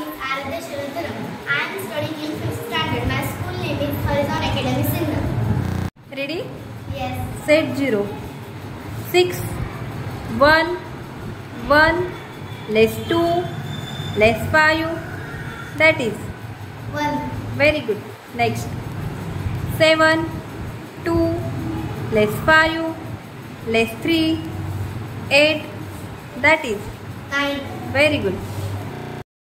is AARADHYA. I am studying in 5th standard. My school name is Horizon Academy Sinnar. Ready? Yes. Set 0. 6, 1, 1, less 2, less 5. That is 1. very good. Next. 7, 2, less 5, less 3, 8. That is 9. very good.